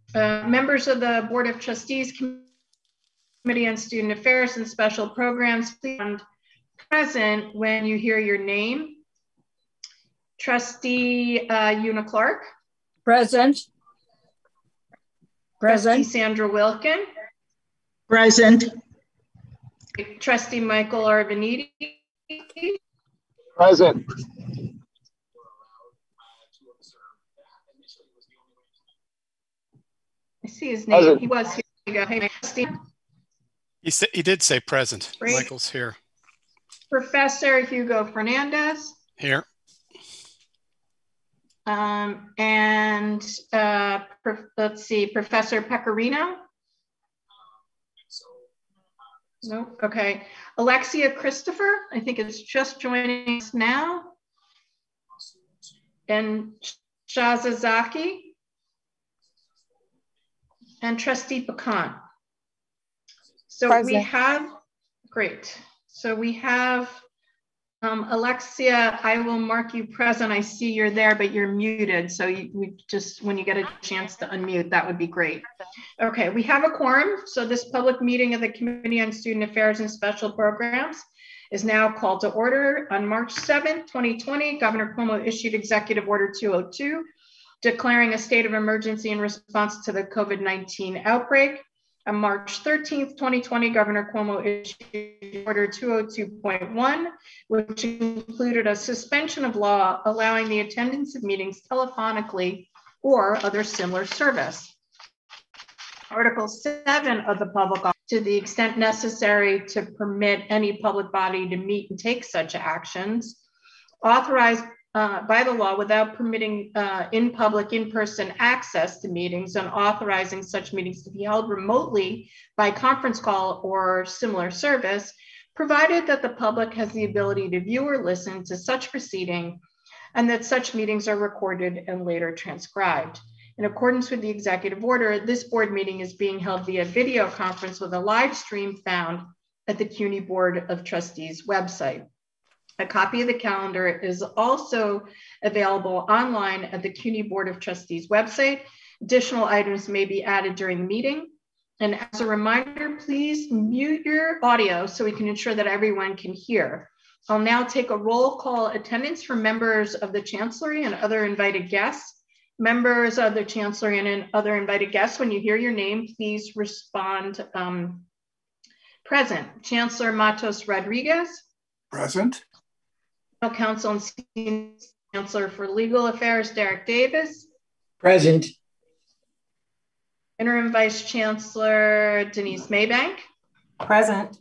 Members of the Board of Trustees, Committee on Student Affairs and Special Programs, please be present when you hear your name. Trustee Una Clark. Present. Trustee Sandra Wilkin. Present. Trustee Michael Arvaniti. Present. I see his name. Present. He was here. You go. Hey, he did say present. Great. Michael's here. Professor Hugo Fernandez. Here. Let's see, Professor Pecorino. Nope. Okay. Alexia Christopher, I think it's just joining us now. And Shazazaki. And Trustee Pecan. So present. We have, great. So we have Alexia, I will mark you present. I see you're there, but you're muted. So we just, when you get a chance to unmute, that would be great. Okay, we have a quorum. So this public meeting of the Committee on Student Affairs and Special Programs is now called to order. On March 7th, 2020, Governor Cuomo issued Executive Order 202, declaring a state of emergency in response to the COVID-19 outbreak. On March 13th, 2020, Governor Cuomo issued Order 202.1, which included a suspension of law allowing the attendance of meetings telephonically or other similar service. Article 7 of the public law, to the extent necessary to permit any public body to meet and take such actions, authorized by the law without permitting in public, in-person access to meetings and authorizing such meetings to be held remotely by conference call or similar service, provided that the public has the ability to view or listen to such proceeding and that such meetings are recorded and later transcribed. In accordance with the executive order, this board meeting is being held via video conference with a live stream found at the CUNY Board of Trustees website. A copy of the calendar is also available online at the CUNY Board of Trustees website. Additional items may be added during the meeting. And as a reminder, please mute your audio so we can ensure that everyone can hear. I'll now take a roll call attendance from members of the Chancellery and other invited guests. Members of the Chancellery and other invited guests, when you hear your name, please respond present. Chancellor Matos Rodriguez. Present. Counsel and Senior Chancellor for Legal Affairs, Derek Davis. Present. Interim Vice Chancellor Denise Maybank. Present.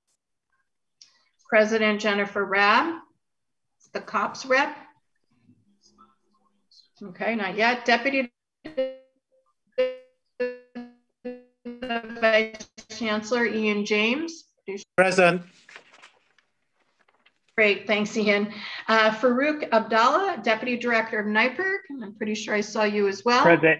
President Jennifer Rabb, the COPS rep. Okay, not yet. Deputy Vice Chancellor Ian James. Present. Great, thanks, Ian. Farouk Abdallah, Deputy Director of NYPIRG, and I'm pretty sure I saw you as well. Present.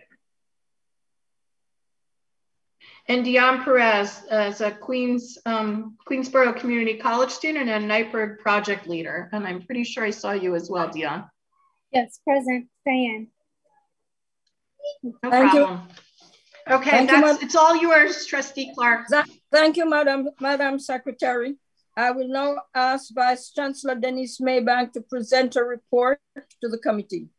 And Dion Perez as a Queensborough Community College student and NYPIRG project leader, and I'm pretty sure I saw you as well, Dion. Yes, present, Diane. No problem. Okay, it's all yours, Trustee Clark. Thank you, Madam Secretary. I will now ask Vice Chancellor Denise Maybank to present a report to the committee.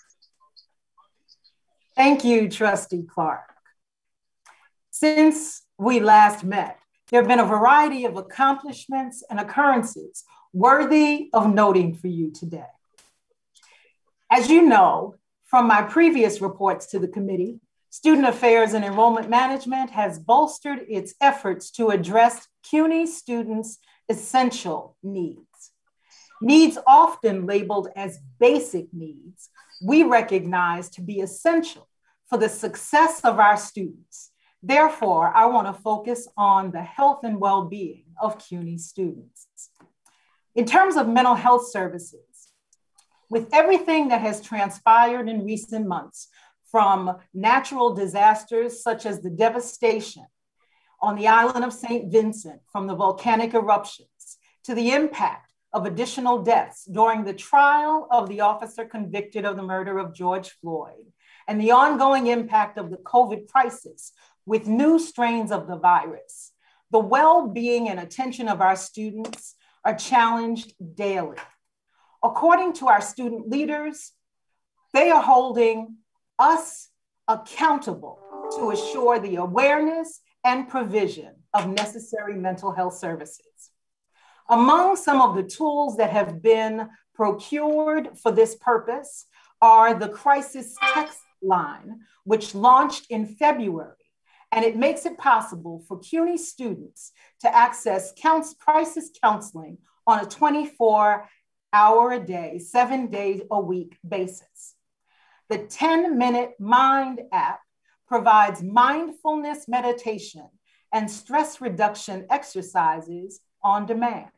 Thank you, Trustee Clark. Since we last met, there have been a variety of accomplishments and occurrences worthy of noting for you today. As you know, from my previous reports to the committee, Student Affairs and Enrollment Management has bolstered its efforts to address CUNY students' essential needs. Needs often labeled as basic needs, we recognize to be essential for the success of our students. Therefore, I want to focus on the health and well-being of CUNY students. In terms of mental health services, with everything that has transpired in recent months, from natural disasters such as the devastation on the island of St. Vincent from the volcanic eruptions, to the impact of additional deaths during the trial of the officer convicted of the murder of George Floyd and the ongoing impact of the COVID crisis with new strains of the virus, the well-being and attention of our students are challenged daily. According to our student leaders, they are holding us accountable to assure the awareness and provision of necessary mental health services. Among some of the tools that have been procured for this purpose are the crisis text line, which launched in February, and it makes it possible for CUNY students to access crisis counseling on a 24-hour-a-day, 7 days a week basis. The 10-minute Mind app provides mindfulness meditation and stress reduction exercises on demand.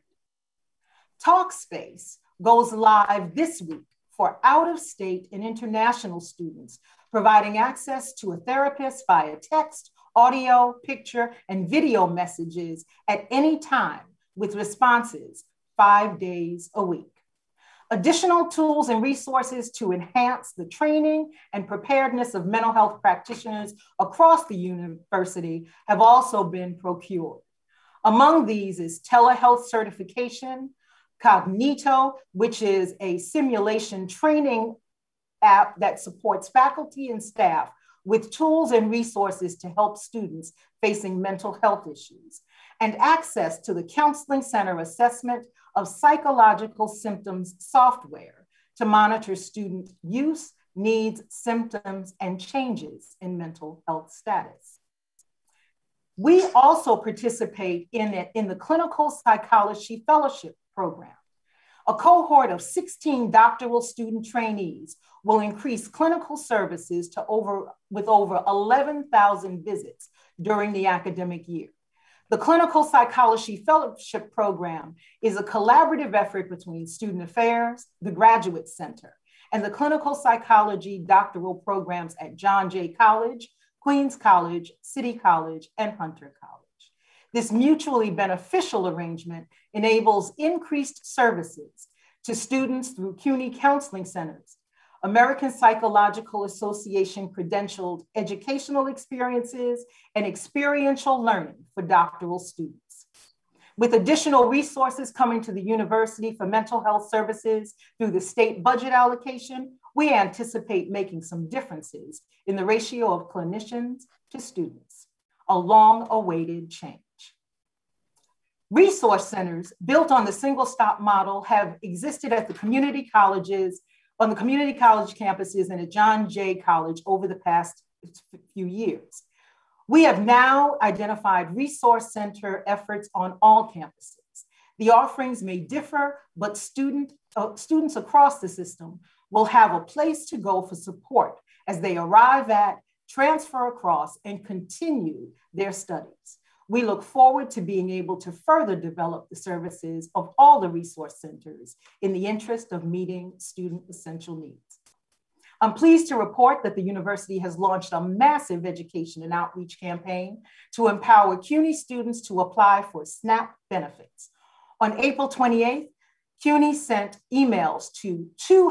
Talkspace goes live this week for out-of-state and international students, providing access to a therapist via text, audio, picture, and video messages at any time with responses 5 days a week. Additional tools and resources to enhance the training and preparedness of mental health practitioners across the university have also been procured. Among these is telehealth certification, Cognito, which is a simulation training app that supports faculty and staff with tools and resources to help students facing mental health issues, and access to the Counseling Center assessment of psychological symptoms software to monitor student use, needs, symptoms, and changes in mental health status. We also participate in the Clinical Psychology Fellowship Program. A cohort of 16 doctoral student trainees will increase clinical services with over 11,000 visits during the academic year. The Clinical Psychology Fellowship Program is a collaborative effort between Student Affairs, the Graduate Center, and the Clinical Psychology doctoral programs at John Jay College, Queens College, City College, and Hunter College. This mutually beneficial arrangement enables increased services to students through CUNY counseling centers, American Psychological Association credentialed educational experiences, and experiential learning for doctoral students. With additional resources coming to the university for mental health services through the state budget allocation, we anticipate making some differences in the ratio of clinicians to students, a long-awaited change. Resource centers built on the single stop model have existed at the community colleges, on the community college campuses and at John Jay College over the past few years. We have now identified resource center efforts on all campuses. The offerings may differ, but students across the system will have a place to go for support as they arrive at, transfer across, and continue their studies. We look forward to being able to further develop the services of all the resource centers in the interest of meeting student essential needs. I'm pleased to report that the university has launched a massive education and outreach campaign to empower CUNY students to apply for SNAP benefits. On April 28th, CUNY sent emails to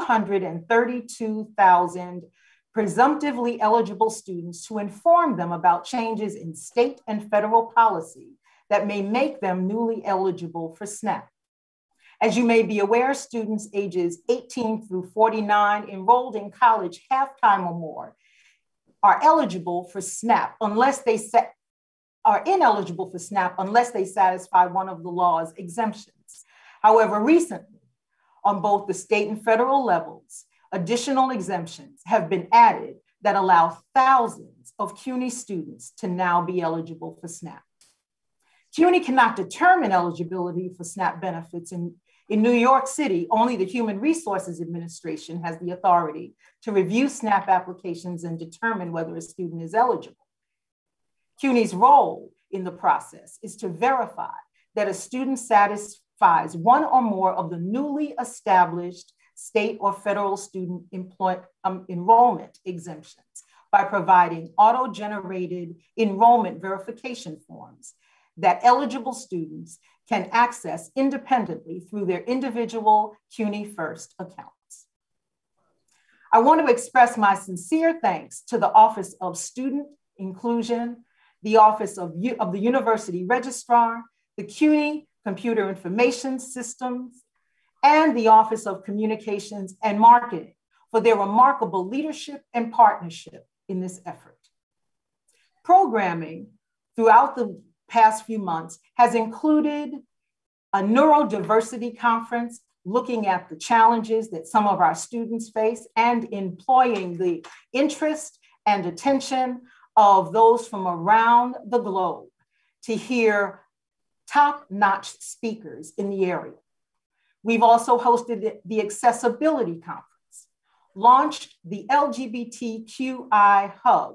232,000 presumptively eligible students to inform them about changes in state and federal policy that may make them newly eligible for SNAP. As you may be aware, students ages 18 through 49 enrolled in college half-time or more are ineligible for SNAP unless they satisfy one of the law's exemptions. However, recently, on both the state and federal levels, additional exemptions have been added that allow thousands of CUNY students to now be eligible for SNAP. CUNY cannot determine eligibility for SNAP benefits. In New York City, only the Human Resources Administration has the authority to review SNAP applications and determine whether a student is eligible. CUNY's role in the process is to verify that a student satisfies one or more of the newly established state or federal student enrollment exemptions by providing auto-generated enrollment verification forms that eligible students can access independently through their individual CUNY First accounts. I want to express my sincere thanks to the Office of Student Inclusion, the Office of the University Registrar, the CUNY Computer Information Systems, and the Office of Communications and Marketing for their remarkable leadership and partnership in this effort. Programming throughout the past few months has included a neurodiversity conference looking at the challenges that some of our students face and employing the interest and attention of those from around the globe to hear top-notch speakers in the area. We've also hosted the Accessibility Conference, launched the LGBTQI Hub,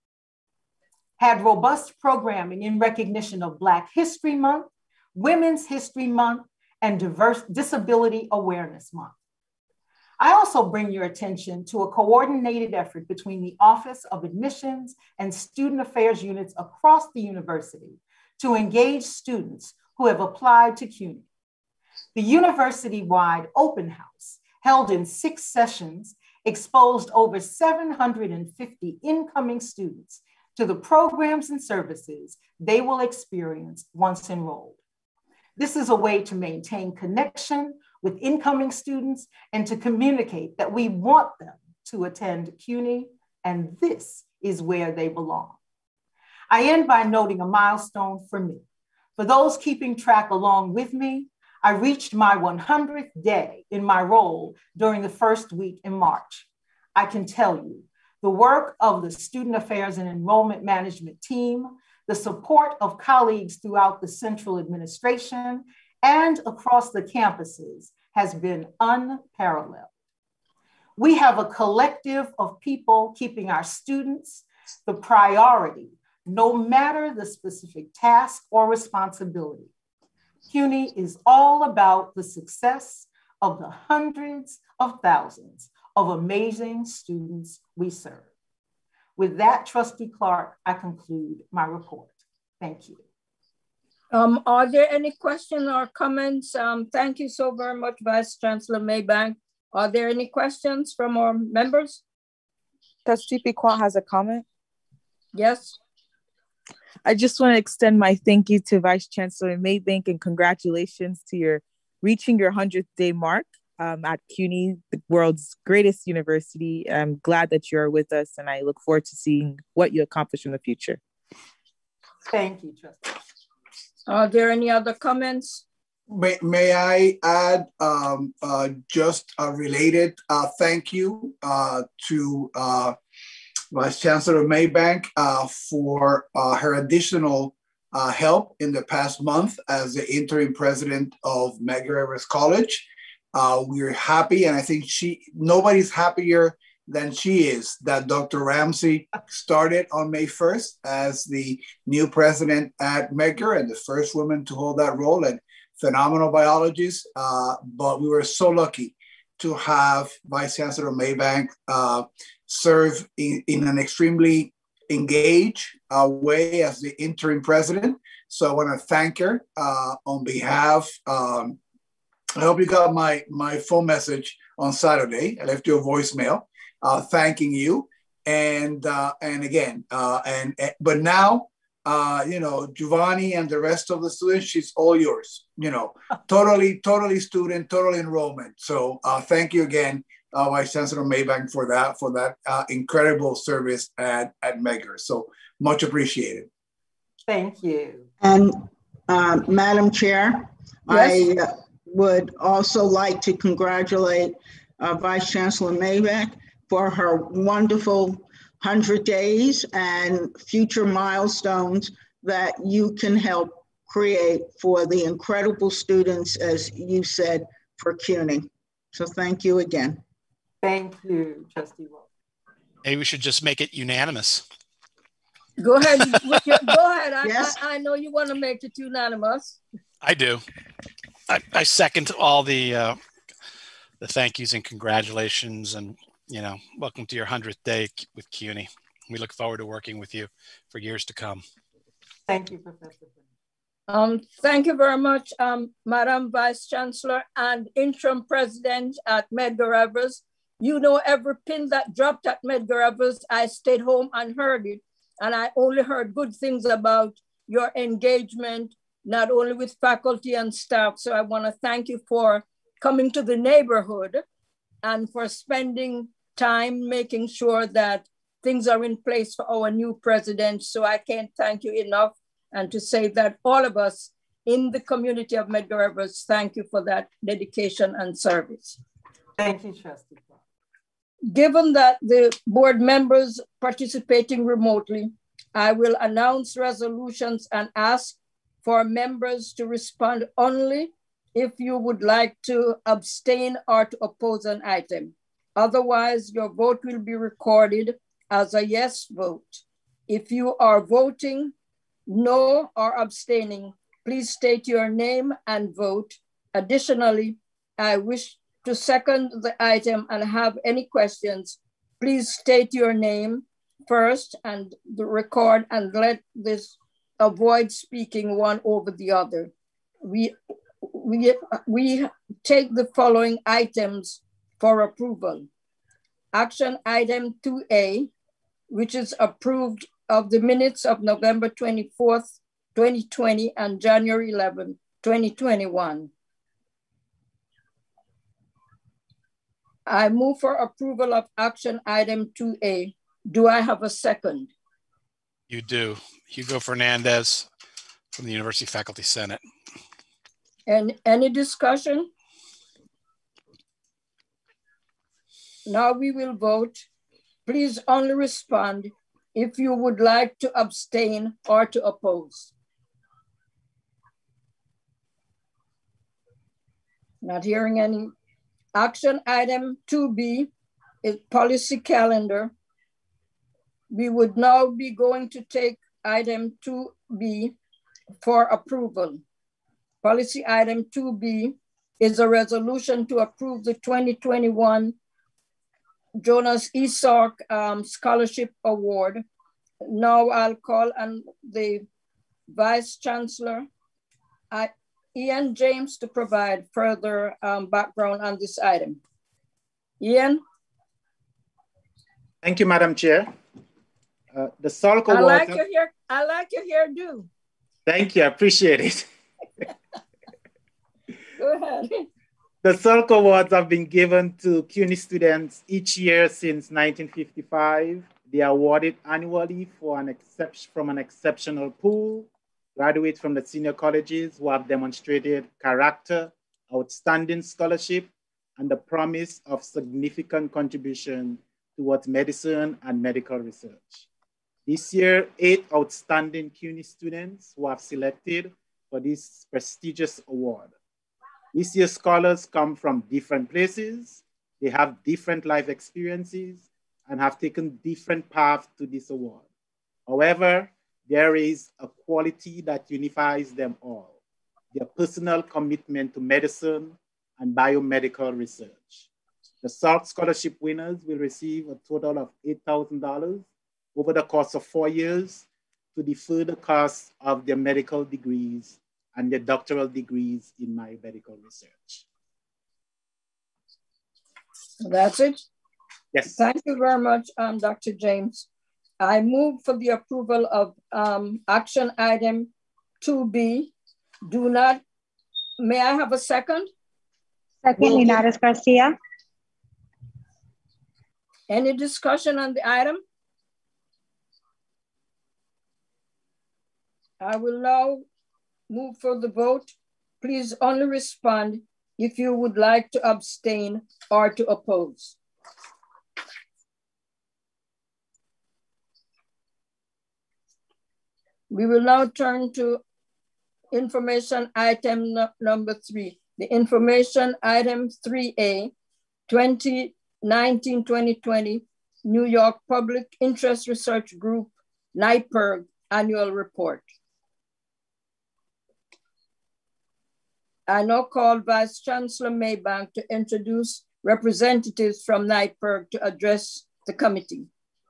had robust programming in recognition of Black History Month, Women's History Month, and Disability Awareness Month. I also bring your attention to a coordinated effort between the Office of Admissions and Student Affairs units across the university to engage students who have applied to CUNY. The university-wide open house, held in 6 sessions, exposed over 750 incoming students to the programs and services they will experience once enrolled. This is a way to maintain connection with incoming students and to communicate that we want them to attend CUNY, and this is where they belong. I end by noting a milestone for me. For those keeping track along with me, I reached my 100th day in my role during the first week in March. I can tell you, the work of the Student Affairs and Enrollment Management team, the support of colleagues throughout the central administration and across the campuses has been unparalleled. We have a collective of people keeping our students the priority, no matter the specific task or responsibility. CUNY is all about the success of the hundreds of thousands of amazing students we serve. With that, Trustee Clark, I conclude my report. Thank you. Are there any questions or comments? Thank you so very much, Vice Chancellor Maybank. Are there any questions from our members? Trustee Piquant has a comment. Yes. I just want to extend my thank you to Vice Chancellor Maybank and congratulations to your reaching your 100th day mark at CUNY, the world's greatest university. I'm glad that you're with us and I look forward to seeing what you accomplish in the future. Thank you, Trustee. Are there any other comments? May I add just a related thank you to Vice Chancellor Maybank for her additional help in the past month as the interim president of Medgar Evers College. We're happy, and I think nobody's happier than she is that Dr. Ramsey started on May 1st as the new president at Medgar and the first woman to hold that role, and phenomenal biologist. But we were so lucky to have Vice Chancellor Maybank serve in an extremely engaged way as the interim president. So I want to thank her on behalf. I hope you got my phone message on Saturday. I left you a voicemail thanking you. And again, but now, Giovanni and the rest of the students, she's all yours, totally student, total enrollment. So thank you again, Vice Chancellor Maybank for that incredible service at Medgar. So much appreciated. Thank you. And Madam Chair, Yes. I would also like to congratulate Vice Chancellor Maybank for her wonderful 100 days and future milestones that you can help create for the incredible students, as you said, for CUNY. So thank you again. Thank you, Trustee Wolf. Maybe we should just make it unanimous. Go ahead. Go ahead. Yes. I know you want to make it unanimous. I do. I second all the thank yous and congratulations, and welcome to your 100th day with CUNY. We look forward to working with you for years to come. Thank you, Professor. Thank you very much, Madam Vice Chancellor and Interim President at Medgar Evers. You know, every pin that dropped at Medgar Evers, I stayed home and heard it. And I only heard good things about your engagement, not only with faculty and staff. So I want to thank you for coming to the neighborhood and for spending time making sure that things are in place for our new president. So I can't thank you enough, and to say that all of us in the community of Medgar Evers, thank you for that dedication and service. Thank you, Trustee Clark. Given that the board members participating remotely, I will announce resolutions and ask for members to respond only if you would like to abstain or to oppose an item. Otherwise, your vote will be recorded as a yes vote. If you are voting no or abstaining, please state your name and vote. Additionally, I wish to second the item and have any questions. Please state your name first and the record, and let this avoid speaking one over the other. We take the following items for approval. Action item 2A, which is approved of the minutes of November 24th, 2020 and January 11, 2021. I move for approval of action item 2A. Do I have a second? You do. Hugo Fernandez from the University Faculty Senate. And any discussion? Now we will vote. Please only respond if you would like to abstain or to oppose. Not hearing any. Action item 2B is policy calendar. We would now be going to take item 2B for approval. Policy item 2B is a resolution to approve the 2021 Jonas Isak Scholarship Award. Now I'll call on the Vice Chancellor, Ian James, to provide further background on this item. Ian? Thank you, Madam Chair. The Salk Award. I like your hairdo. Thank you, I appreciate it. Go ahead. The Salk Awards have been given to CUNY students each year since 1955. They are awarded annually from an exceptional pool, graduates from the senior colleges who have demonstrated character, outstanding scholarship, and the promise of significant contribution towards medicine and medical research. This year, 8 outstanding CUNY students who have selected for this prestigious award. This year's scholars come from different places, they have different life experiences, and have taken different paths to this award. However, there is a quality that unifies them all: their personal commitment to medicine and biomedical research. The Salk Scholarship winners will receive a total of $8,000 over the course of 4 years to defer the cost of their medical degrees and their doctoral degrees in biomedical research. That's it? Yes. Thank you very much, Dr. James. I move for the approval of action item 2B. May I have a second? Second, Linares Garcia. Any discussion on the item? I will now move for the vote. Please only respond if you would like to abstain or to oppose. We will now turn to information item number 3. The information item 3A, 2019-2020 New York Public Interest Research Group, NYPIRG Annual Report. I now call Vice Chancellor Maybank to introduce representatives from NYPIRG to address the committee.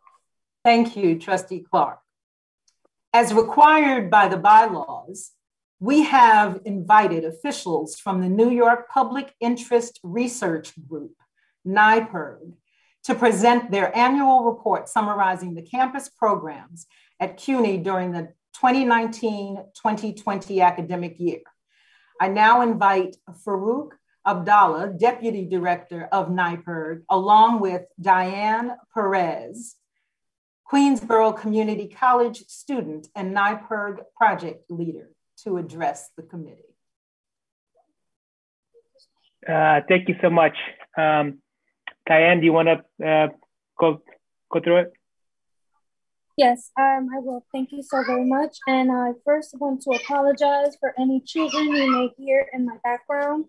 Thank you, Trustee Clark. As required by the bylaws, we have invited officials from the New York Public Interest Research Group, NYPIRG, to present their annual report summarizing the campus programs at CUNY during the 2019-2020 academic year. I now invite Farouk Abdallah, Deputy Director of NYPIRG, along with Diane Perez, Queensborough Community College student and NYPIRG project leader, to address the committee. Thank you so much. Diane, do you want to go through it? Yes, I will. Thank you so very much. And I first want to apologize for any children you may hear in my background.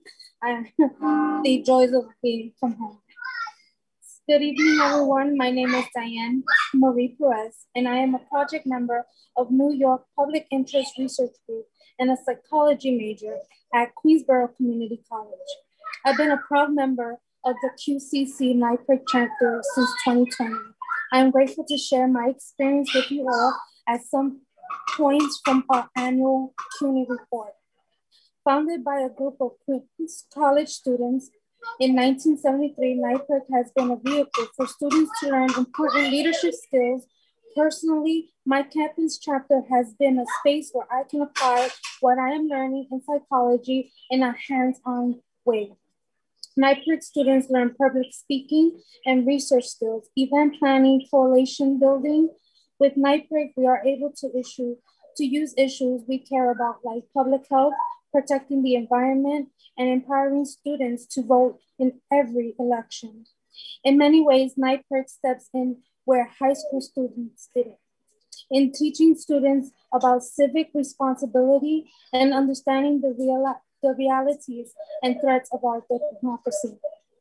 The joys of being from home. Good evening, everyone. My name is Diane Marie Perez, and I am a project member of New York Public Interest Research Group and a psychology major at Queensborough Community College. I've been a proud member of the QCC NYPIRG chapter since 2020. I am grateful to share my experience with you all at some points from our annual CUNY report. Founded by a group of Queens College students in 1973, NYPIRG has been a vehicle for students to learn important leadership skills. Personally, my campus chapter has been a space where I can apply what I am learning in psychology in a hands-on way. NYPIRG students learn public speaking and research skills, event planning, coalition building. With NYPIRG, we are able to use issues we care about, like public health, protecting the environment, and empowering students to vote in every election. In many ways, NYPIRG steps in where high school students didn't, in teaching students about civic responsibility and understanding the realities and threats of our democracy.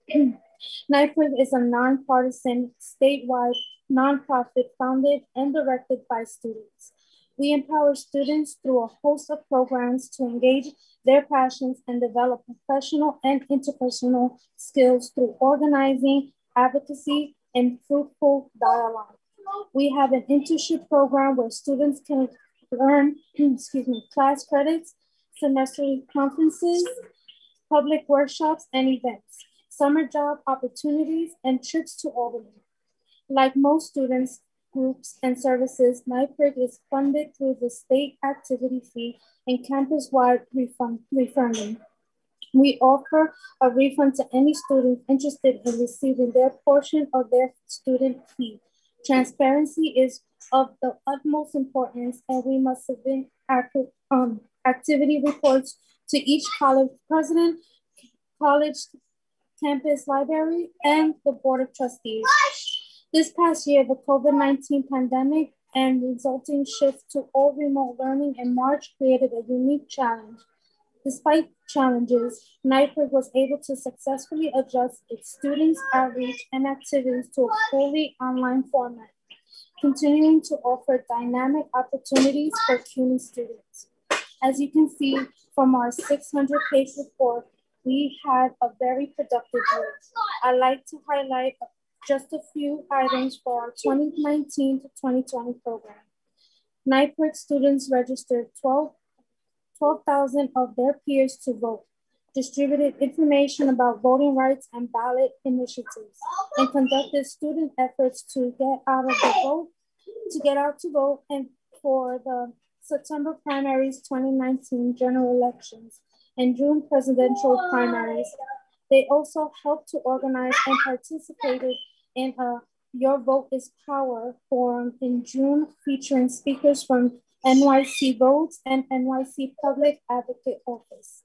NYPIRG is a nonpartisan, statewide nonprofit founded and directed by students. We empower students through a host of programs to engage their passions and develop professional and interpersonal skills through organizing, advocacy, and fruitful dialogue. We have an internship program where students can earn class credits, semester conferences, public workshops and events, summer job opportunities, and trips to Albany. Like most students, groups, and services, NYPIRG is funded through the state activity fee and campus-wide refunding. We offer a refund to any student interested in receiving their portion of their student fee. Transparency is of the utmost importance, and we must submit activity reports to each college president, college campus library, and the Board of Trustees. This past year, the COVID-19 pandemic and resulting shift to all remote learning in March created a unique challenge. Despite challenges, NYPIRG was able to successfully adjust its students' outreach and activities to a fully online format, continuing to offer dynamic opportunities for CUNY students. As you can see from our 600-page report, we had a very productive year. I'd like to highlight just a few items for our 2019 to 2020 program. NYPIRG students registered 12,000 of their peers to vote, distributed information about voting rights and ballot initiatives, and conducted student efforts to get out to vote and for the September primaries 2019 general elections and June presidential primaries. They also helped to organize and participated in a Your Vote is Power forum in June featuring speakers from NYC Votes and NYC Public Advocate Office.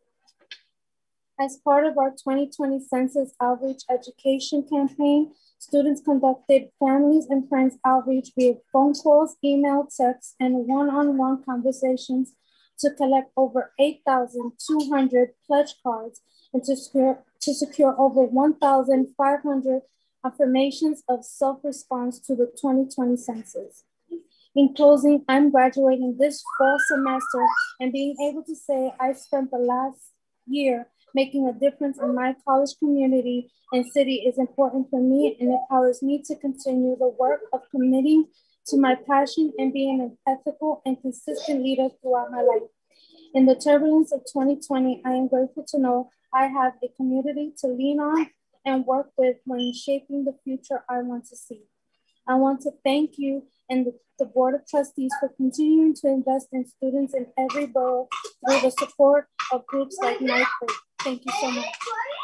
As part of our 2020 Census Outreach Education campaign, students conducted families and friends outreach via phone calls, email, text, and one-on-one conversations to collect over 8,200 pledge cards and to secure over 1,500 affirmations of self-response to the 2020 census. In closing, I'm graduating this fall semester and being able to say I spent the last year making a difference in my college community and city is important for me and empowers me to continue the work of committing to my passion and being an ethical and consistent leader throughout my life. In the turbulence of 2020, I am grateful to know I have a community to lean on and work with when shaping the future I want to see. I want to thank you and the Board of Trustees for continuing to invest in students in every borough through the support of groups like NYPIR. Thank you so much.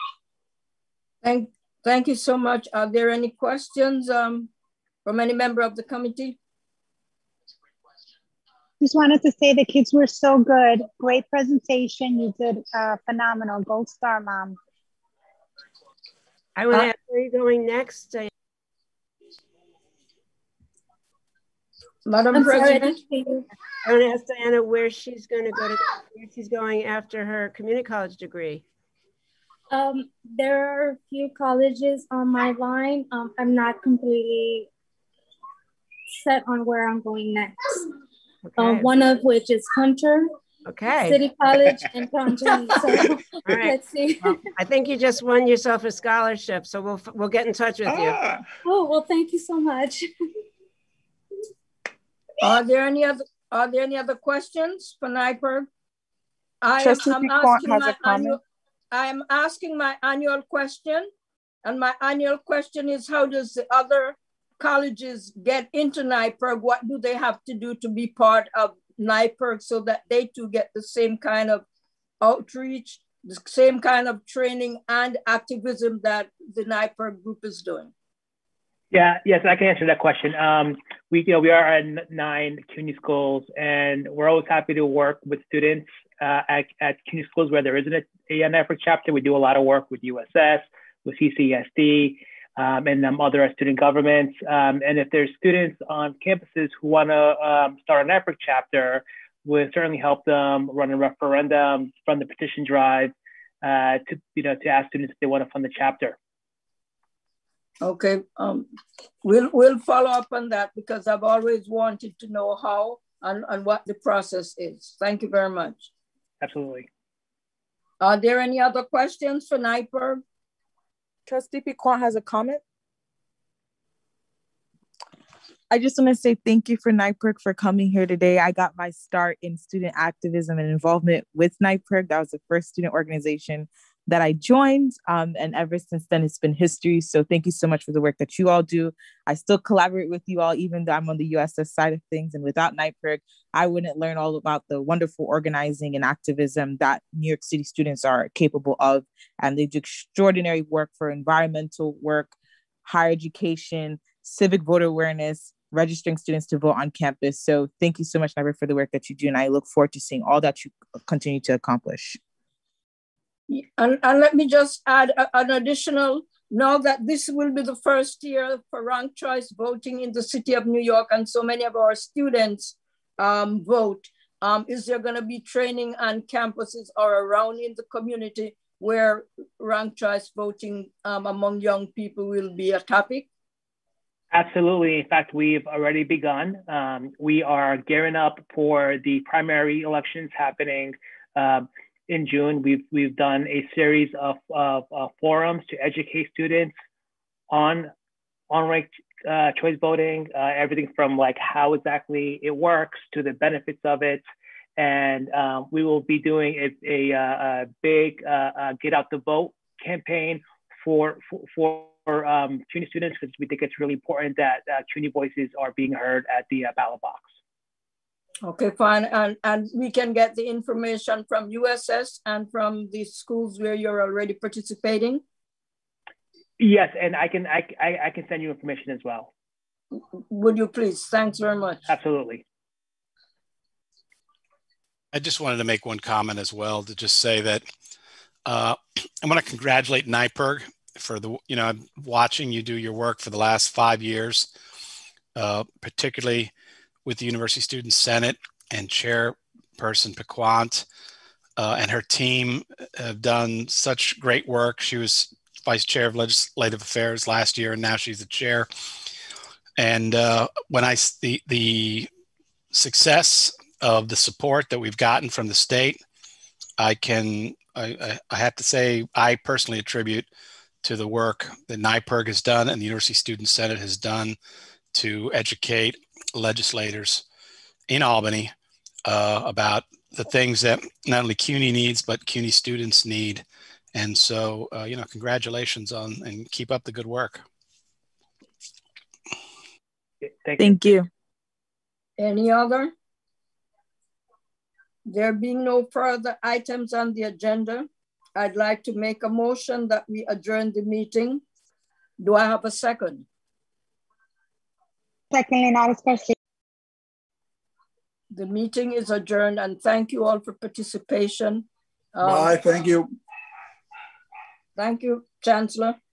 Thank you so much. Are there any questions from any member of the committee? Just wanted to say the kids were so good. Great presentation. You did phenomenal. Gold star, Mom. I would ask, where are you going next? Madam President? I want to ask Diana where she's going to go to, where she's going after her community college degree. There are a few colleges on my line. I'm not completely set on where I'm going next. Okay. One of which is Hunter, City College, and Conjunction. So let's see. Well, I think you just won yourself a scholarship, so we'll get in touch with you. Oh well, thank you so much. Are there any other questions for NYPIR? I'm asking my annual question, and my annual question is, how does the other colleges get into NYPIR? What do they have to do to be part of NYPIR so that they too get the same kind of outreach, the same kind of training and activism that the NYPIR group is doing? Yes, I can answer that question. We are at 9 CUNY schools, and we're always happy to work with students at CUNY schools where there isn't a NYPIR chapter. We do a lot of work with USS, with CCSD, and other student governments. And if there's students on campuses who want to start an NYPIR chapter, we'll certainly help them run a referendum, run the petition drive to ask students if they want to fund the chapter. Okay, we'll follow up on that because I've always wanted to know how and what the process is. Thank you very much. Absolutely. Are there any other questions for NYPIR? Trustee Piquant has a comment. I just want to say thank you for NYPIR for coming here today. I got my start in student activism and involvement with NYPIR. That was the first student organization that I joined. And ever since then, it's been history. So thank you so much for the work that you all do. I still collaborate with you all, even though I'm on the USS side of things. And without NYPIR, I wouldn't learn all about the wonderful organizing and activism that New York City students are capable of. And they do extraordinary work for environmental work, higher education, civic voter awareness, registering students to vote on campus. So thank you so much, NYPIR, for the work that you do. And I look forward to seeing all that you continue to accomplish. And let me just add an additional, now that this will be the first year for ranked choice voting in the city of New York, and so many of our students vote, is there going to be training on campuses or around in the community where ranked choice voting among young people will be a topic? Absolutely. In fact, we've already begun. We are gearing up for the primary elections happening in June. We've done a series of forums to educate students on ranked choice voting, everything from like how exactly it works to the benefits of it. And we will be doing a big get out the vote campaign for CUNY students, because we think it's really important that CUNY voices are being heard at the ballot box. Okay, fine. And we can get the information from USS and from the schools where you're already participating? Yes, and I can send you information as well. Would you please? Thanks very much. Absolutely. I just wanted to make one comment as well, to just say that I want to congratulate NYPIR for the, I'm watching you do your work for the last 5 years, particularly with the University Student Senate and Chairperson Piquant and her team have done such great work. She was Vice Chair of Legislative Affairs last year, and now she's the chair. And when the success of the support that we've gotten from the state, I have to say, I personally attribute to the work that NYPIR has done and the University Student Senate has done to educate legislators in Albany about the things that not only CUNY needs, but CUNY students need. And so, congratulations on, and keep up the good work. Thank you. Any other? There being no further items on the agenda, I'd like to make a motion that we adjourn the meeting. Do I have a second? Second, Linares Garcia. The meeting is adjourned, and thank you all for participation. Bye, thank you. Thank you, Chancellor.